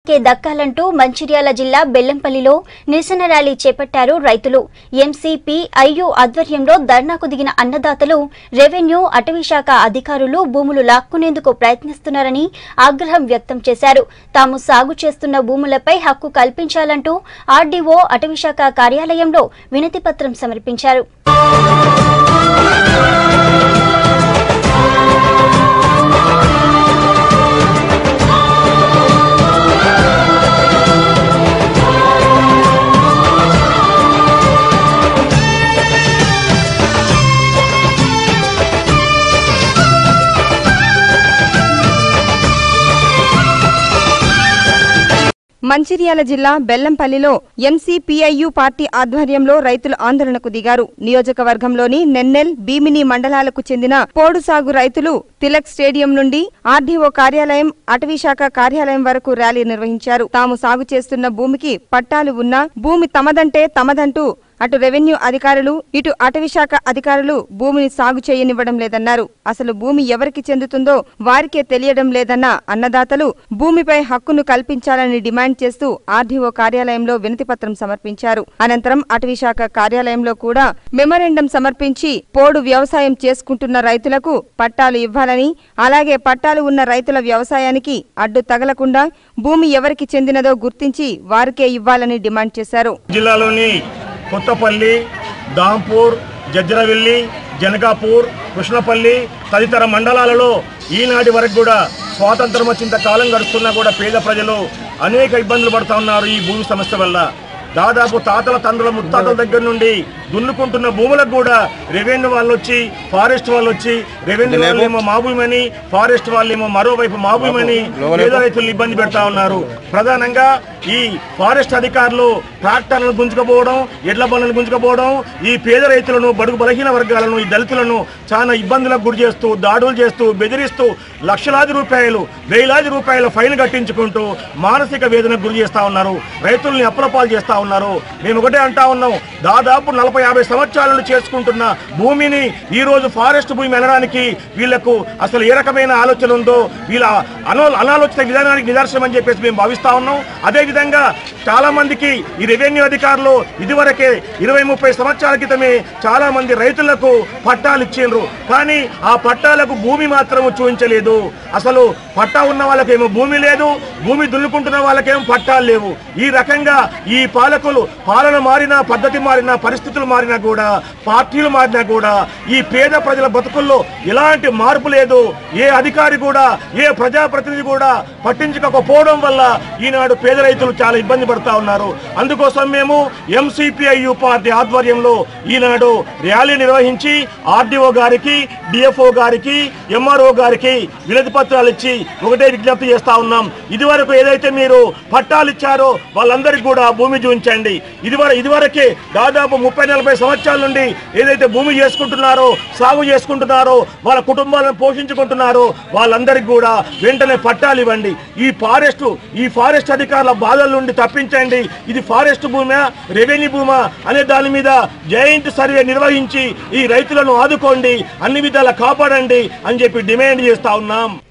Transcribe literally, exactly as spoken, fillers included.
హక్కే దక్కాలంటూ మంచిర్యాల జిల్లా బెల్లంపల్లిలో నిరసన ర్యాలీ చేపట్టారు రైతులు. ఎంసీపీఐయు ఆధ్వర్యంలో ధర్నాకు దిగిన అన్నదాతలు రెవెన్యూ, అటవీశాఖ అధికారులు భూములు లాక్కునేందుకు ప్రయత్నిస్తున్నారని ఆగ్రహం వ్యక్తం చేశారు. తాము సాగు చేస్తున్న భూములపై హక్కు కల్పించాలంటూ ఆర్డీఓ, అటవీశాఖ కార్యాలయంలో వినతి పత్రం సమర్పించారు. మంచిర్యాల జిల్లా బెల్లంపల్లిలో ఎంసీపీఐయు పార్టీ ఆధ్వర్యంలో రైతులు ఆందోళనకు దిగారు. నియోజకవర్గంలోని నెన్నెల్, భీమిని మండలాలకు చెందిన పోడు సాగు రైతులు తిలక్ స్టేడియం నుండి ఆర్డీఓ కార్యాలయం, అటవీశాఖ కార్యాలయం వరకు ర్యాలీ నిర్వహించారు. తాము సాగు చేస్తున్న భూమికి పట్టాలు ఉన్నా భూమి తమదంటే తమదంటూ అటు రెవెన్యూ అధికారులు, ఇటు అటవీశాఖ అధికారులు భూమిని సాగు చేయనివ్వడం లేదన్నారు. అసలు భూమి ఎవరికి చెందుతుందో వారికే తెలియడం లేదన్న అన్నదాతలు భూమిపై హక్కును కల్పించాలని డిమాండ్ చేస్తూ ఆర్డీఓ కార్యాలయంలో వినతిపత్రం సమర్పించారు. అనంతరం అటవీశాఖ కార్యాలయంలో కూడా మెమోరాండం సమర్పించి పోడు వ్యవసాయం చేసుకుంటున్న రైతులకు పట్టాలు ఇవ్వాలని, అలాగే పట్టాలు ఉన్న రైతుల వ్యవసాయానికి అడ్డు తగలకుండా భూమి ఎవరికి చెందినదో గుర్తించి వారికే ఇవ్వాలని డిమాండ్ చేశారు. జిల్లాలోని కొత్తపల్లి, దాంపూర్, జజ్రవెల్లి, జనకాపూర్, కృష్ణపల్లి తదితర మండలాలలో ఈనాటి వరకు కూడా స్వాతంత్రం వచ్చినంత కాలం గడుస్తున్నా కూడా పేద ప్రజలు అనేక ఇబ్బందులు పడుతూ ఉన్నారు. ఈ భూమి సమస్య వల్ల దాదాపు తాతల తండ్రుల ముత్తాతల దగ్గర నుండి దున్నుకుంటున్న భూములకు కూడా రెవెన్యూ వాళ్ళు వచ్చి, ఫారెస్ట్ వాళ్ళు వచ్చి, రెవెన్యూ వాళ్ళు ఏమో మా భూమని, ఫారెస్ట్ వాళ్ళు ఏమో మరోవైపు మా భూమని పేద రైతులను ఇబ్బంది పెడతా ఉన్నారు. ప్రధానంగా ఈ ఫారెస్ట్ అధికారులు ట్రాక్టర్లను గుంజుకపోవడం, ఎడ్ల బండ్లను గుంజుకపోవడం ఈ పేద రైతులను, బడుగు బలహీన వర్గాలను, ఈ దళితులను చాలా ఇబ్బందులకు గురి చేస్తూ, దాడులు చేస్తూ, బెదిరిస్తూ లక్షలాది రూపాయలు, వేలాది రూపాయల ఫైన్ కట్టించుకుంటూ మానసిక వేదనకు గురి చేస్తా ఉన్నారు. రైతుల్ని అప్పులపాలు చేస్తా ఉన్నారు. మేము ఒకటే అంటా ఉన్నాం, దాదాపు నలభై యాభై సంవత్సరాల నుండి చేసుకుంటున్న భూమిని ఈ రోజు ఫారెస్ట్ భూమి అనడానికి వీళ్లకు అసలు ఏ రకమైన ఆలోచన ఉందో, వీళ్ళ అనో అనాలోచిత విధానానికి నిదర్శనం అని చెప్పేసి మేము భావిస్తా ఉన్నాం. అదేవిధంగా చాలా మందికి ఈ రెవెన్యూ అధికారులు ఇదివరకే ఇరవై ముప్పై సంవత్సరాల క్రితమే చాలా మంది రైతులకు పట్టాలు ఇచ్చిండ్రు. కానీ ఆ పట్టాలకు భూమి మాత్రం చూపించలేదు. అసలు పట్టా ఉన్న వాళ్ళకేమో భూమి లేదు, భూమి దున్నుకుంటున్న వాళ్ళకేమో పట్టాలు లేవు. ఈ రకంగా ఈ పాలకులు పాలన మారినా, పద్ధతి మారినా, పరిస్థితులు మారినా కూడా, పార్టీలు మారినా కూడా ఈ పేద ప్రజల బతుకుల్లో ఎలాంటి మార్పు లేదు. ఏ అధికారి కూడా, ఏ ప్రజాప్రతినిధి కూడా పట్టించుకోకపోవడం వల్ల ఈనాడు పేద రైతులు చాలా ఇబ్బంది పడుతూ ఉన్నారు. అందుకోసం మేము ఎంసీపీఐయు పార్టీ ఆధ్వర్యంలో ఈనాడు ర్యాలీ నిర్వహించి ఆర్డీఓ గారికి, డిఎఫ్ఓ గారికి, ఎంఆర్ఓ గారికి వినతి పత్రాలు ఇచ్చి ఒకటే విజ్ఞప్తి చేస్తా ఉన్నాం. ఇదివరకు ఏదైతే మీరు పట్టాలు ఇచ్చారో వాళ్ళందరికీ కూడా భూమి చూపించండి. ఇదివర ఇదివరకే దాదాపు ముప్పై నలభై సంవత్సరాల నుండి ఏదైతే భూమి చేసుకుంటున్నారో, సాగు చేసుకుంటున్నారో, వాళ్ళ కుటుంబాలను పోషించుకుంటున్నారో వాళ్ళందరికీ కూడా వెంటనే పట్టాలు ఇవ్వండి. ఈ ఫారెస్ట్ ఈ ఫారెస్ట్ అధికారుల బాధల నుండి తప్పించండి. ఇది ఫారెస్ట్ భూమా, రెవెన్యూ భూమా అనే దాని మీద జాయింట్ సర్వే నిర్వహించి ఈ రైతులను ఆదుకోండి, అన్ని విధాలా కాపాడండి అని చెప్పి డిమాండ్ చేస్తా ఉన్నాం.